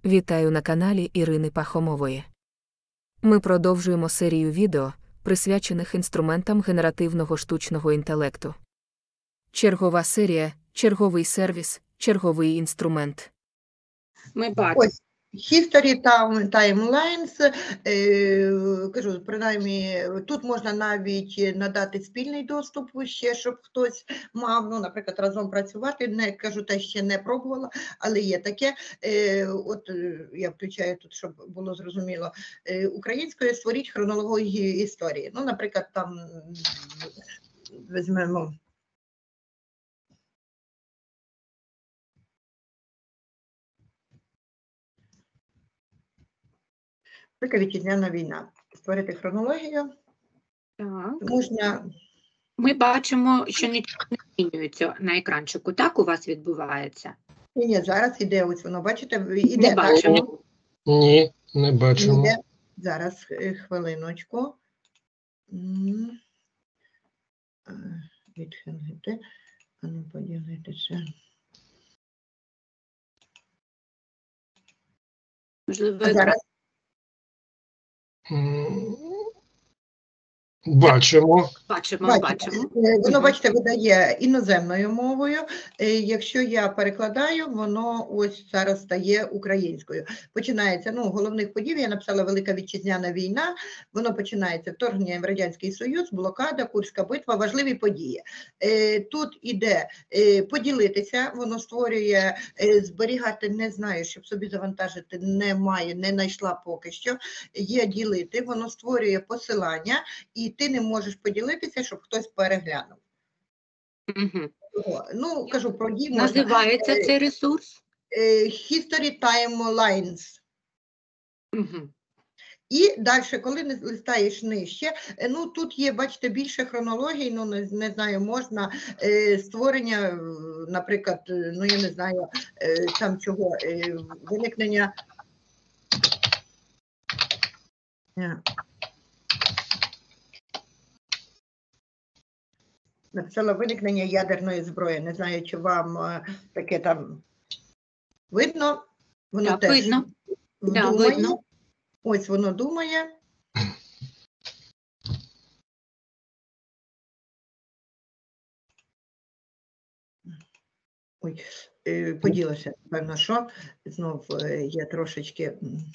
Вітаю на каналі Ірини Пахомової. Ми продовжуємо серію відео, присвячених інструментам генеративного штучного інтелекту. Чергова серія, черговий сервіс, черговий інструмент. Ми бачимо. Ось, History Timelines, кажу, принаймні, тут можна навіть надати спільний доступ ще, щоб хтось мав, ну, наприклад, разом працювати, не, кажу, те ще не пробувала, але є таке, от я включаю тут, щоб було зрозуміло, українською створіть хронологію історії, ну, наприклад, там, візьмемо, Велика Вітчизняна війна. Створити хронологію. Так. Можна... Ми бачимо, що нічого не змінюється на екранчику. Так у вас відбувається? Ні, зараз іде, ось воно, бачите, іде. Не бачимо. Ні, не бачимо. Іде. Зараз, хвилиночку. Відхилити. А ну, поділитися. Можливо, Зараз. Бачимо. Бачимо. Воно, бачите, видає іноземною мовою. Якщо я перекладаю, воно ось зараз стає українською. Починається, ну, головних подій, я написала Велика Вітчизняна війна, воно починається вторгнення в Радянський Союз, блокада, Курська битва, важливі події. Тут іде поділитися, воно створює, зберігати не знаю, щоб собі завантажити немає, не знайшла поки що, є ділити, воно створює посилання, і ти не можеш поділитися, щоб хтось переглянув. Угу. Ну, кажу, про дій Називається цей ресурс? History Timelines. Угу. І далі, коли листаєш нижче, ну, тут є, бачите, більше хронологій, ну, не знаю, можна створення, наприклад, ну, я не знаю, там чого, виникнення... Написала виникнення ядерної зброї. Не знаю, чи вам таке там видно. Воно так, теж видно. думає. Да, видно. Ось воно думає. Ой, поділося, певно, що. Знов я трошечки...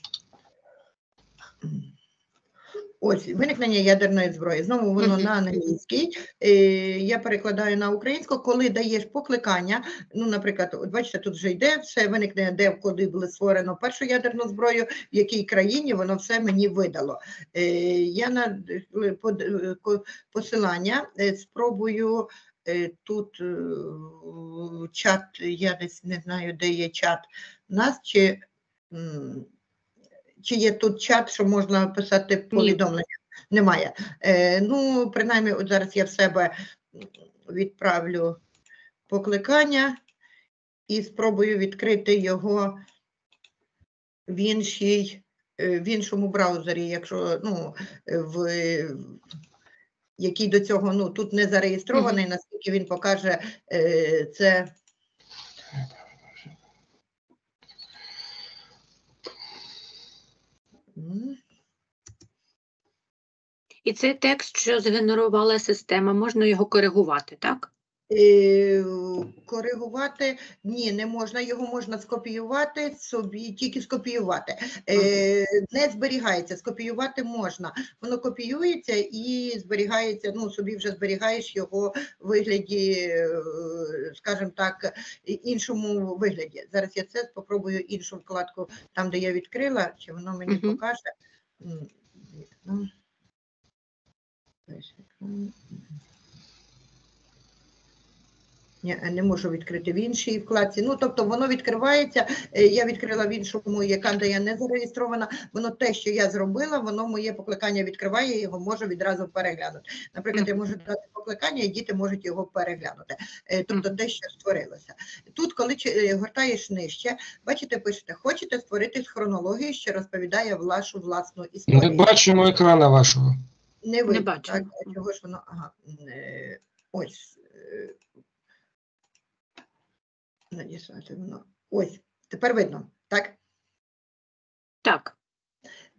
Ось, виникнення ядерної зброї. Знову воно на англійській. Я перекладаю на українську. Коли даєш покликання, ну, наприклад, от бачите, тут вже йде все, виникнення, де, коли було створено першу ядерну зброю, в якій країні, воно все мені видало. Я на посилання спробую тут чат, я десь не знаю, де є чат у нас, чи є тут чат, що можна писати повідомлення? Немає. Ну, принаймні, от зараз я в себе відправлю покликання і спробую відкрити його в іншому браузері, якщо, ну, який до цього, ну, тут не зареєстрований, наскільки він покаже це. І цей текст, що згенерувала система, можна його коригувати, так? Коригувати? Ні, не можна. Його можна скопіювати собі, тільки скопіювати. Не зберігається, скопіювати можна. Воно копіюється і зберігається, ну, собі вже зберігаєш його в вигляді, скажімо так, іншому вигляді. Зараз я це спробую іншу вкладку, там, де я відкрила, чи воно мені покаже. Не можу відкрити в іншій вкладці. Ну, тобто воно відкривається, я відкрила в іншому, яка де я не зареєстрована, воно те, що я зробила, воно моє покликання відкриває, я його можу відразу переглянути. Наприклад, я можу дати покликання, і діти можуть його переглянути. Тобто те, що створилося. Тут, коли гортаєш нижче, бачите, пишете, хочете створити хронологію, що розповідає вашу власну історію. Не бачимо екрана вашого. Не видно, бачимо. Так? Чого ж воно? Ага. Ось. Надіслати воно. Ось, тепер видно, так?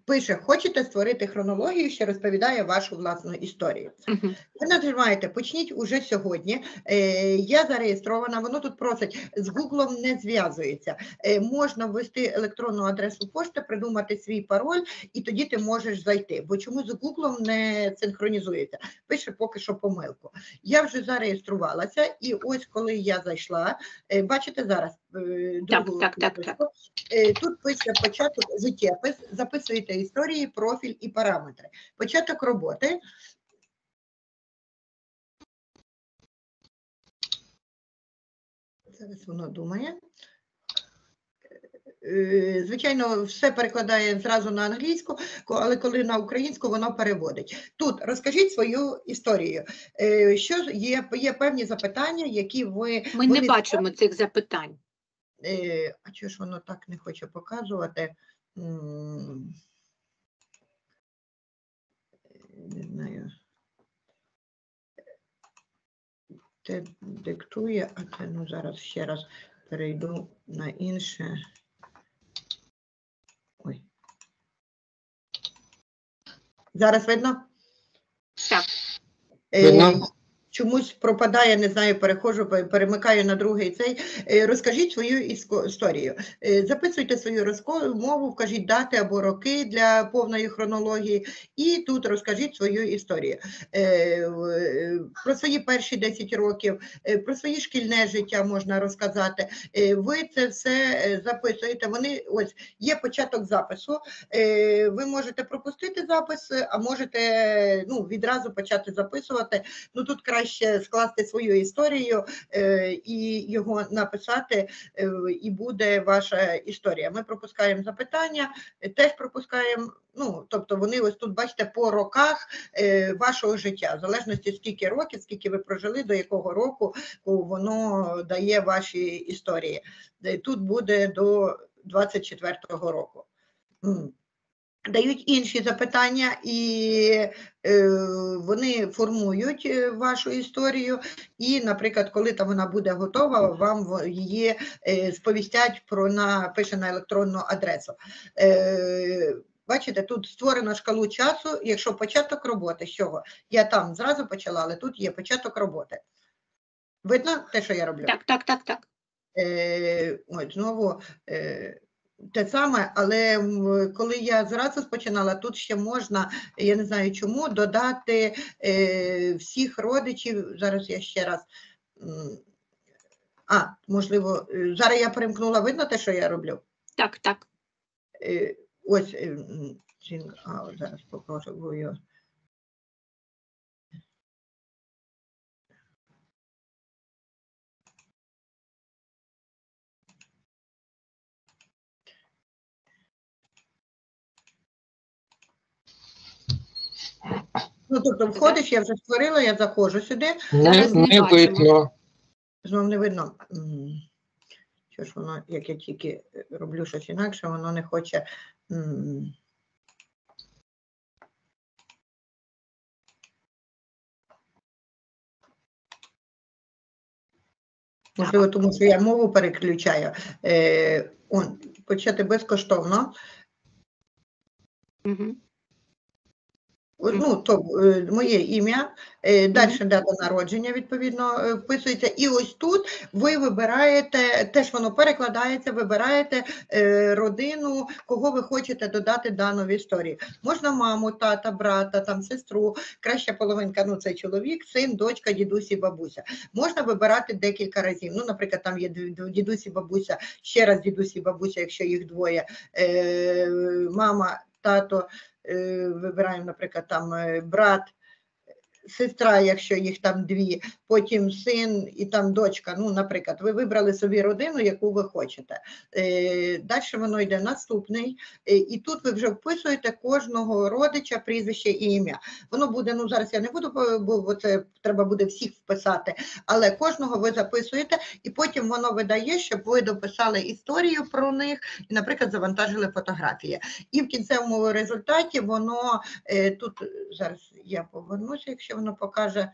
пише, хочете створити хронологію, що розповідає вашу власну історію. Мгм. Ви нажимаєте, почніть уже сьогодні. Я зареєстрована, воно тут просить, з Гуглом не зв'язується. Можна ввести електронну адресу пошти, придумати свій пароль, і тоді ти можеш зайти. Бо чому з Гуглом не синхронізується? Пише поки що помилку. Я вже зареєструвалася, і ось коли я зайшла, бачите зараз другу Так. кнопочку, тут пише початок, життєпис, записуєте історії, профіль і параметри. Початок роботи. Зараз воно думає. Звичайно, все перекладає зразу на англійську, але коли на українську, воно переводить. Тут розкажіть свою історію. Що є певні запитання, які Ми не бачимо цих запитань. А чого ж воно так не хоче показувати? Не знаю. Це диктує, а це, ну, зараз ще раз перейду на інше. Ой. Зараз видно? Так. Видно? Чомусь пропадає, не знаю, переходжу, перемикаю на другий цей. Розкажіть свою історію. Записуйте свою розмову, вкажіть дати або роки для повної хронології, і тут розкажіть свою історію. Про свої перші 10 років, про своє шкільне життя можна розказати. Ви це все записуєте. Вони, ось, є початок запису. Ви можете пропустити запис, а можете, ну, відразу почати записувати. Ну, тут краще скласти свою історію і його написати, і буде ваша історія. Ми пропускаємо запитання, теж пропускаємо, ну, тобто вони ось тут, бачите, по роках вашого життя, в залежності скільки років, скільки ви прожили, до якого року воно дає ваші історії. Тут буде до 24-го року. Дають інші запитання, і вони формують вашу історію, і, наприклад, коли там вона буде готова, вам її сповістять пише на електронну адресу. Бачите, тут створено шкалу часу, якщо початок роботи, з чого? Я там зразу почала, але тут є початок роботи. Видно те, що я роблю? Так. Ось, знову... те саме, але коли я зразу починала, тут ще можна, я не знаю чому, додати всіх родичів. Зараз я ще раз, можливо, зараз я перемкнула, видно те, що я роблю? Так. Ось, зараз попробую. Ну, тобто, входиш, я вже створила, я заходжу сюди. Не видно. Знову не видно. Що ж воно, як я тільки роблю щось інакше, воно не хоче. Можливо, тому що я мову переключаю. Почати безкоштовно. Угу. Ну, то моє ім'я, далі дата народження, відповідно, вписується. І ось тут ви вибираєте, теж воно перекладається, вибираєте родину, кого ви хочете додати дану в історії. Можна маму, тата, брата, там, сестру, краща половинка, ну, це чоловік, син, дочка, дідусь і бабуся. Можна вибирати декілька разів. Ну, наприклад, там є дідусь і бабуся, ще раз дідусь і бабуся, якщо їх двоє, мама, тато, вибираємо, наприклад, там брат, сестра, якщо їх там дві, потім син і там дочка. Ну, наприклад, ви вибрали собі родину, яку ви хочете. Далі воно йде наступний, і тут ви вже вписуєте кожного родича, прізвище і ім'я. Воно буде, ну зараз я не буду, бо це треба буде всіх вписати, але кожного ви записуєте, і потім воно видає, щоб ви дописали історію про них і, наприклад, завантажили фотографії. І в кінцевому результаті воно, тут зараз я повернуся, якщо воно покаже,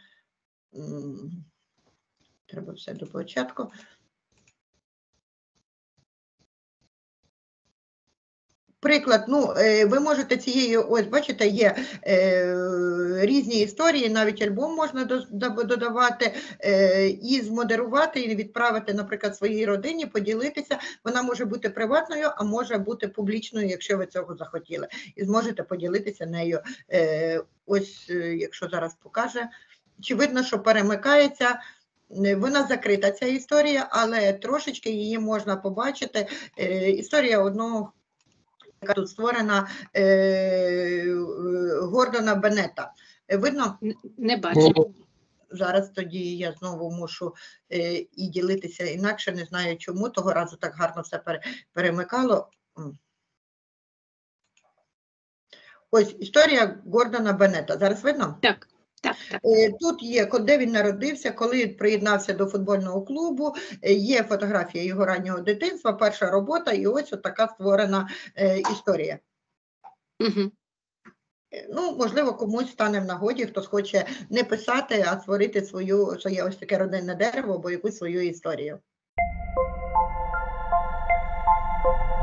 треба все до початку. Приклад, ви можете ось бачите, є різні історії, навіть альбом можна додавати і змодерувати, і відправити, наприклад, своїй родині, поділитися. Вона може бути приватною, а може бути публічною, якщо ви цього захотіли. І зможете поділитися нею. Ось, якщо зараз покаже, чи видно, що перемикається. Вона закрита, ця історія, але трошечки її можна побачити. Історія одного, яка тут створена, Гордона Беннета. Видно? Не бачу. Зараз тоді я знову мушу і ділитися інакше, не знаю чому, того разу так гарно все перемикало. Ось історія Гордона Беннета. Зараз видно? Так. Тут є, де він народився, коли приєднався до футбольного клубу, є фотографія його раннього дитинства, перша робота, і ось така створена історія. Угу. Можливо, комусь стане в нагоді, хтось хоче не писати, а створити своє ось таке родинне дерево або якусь свою історію.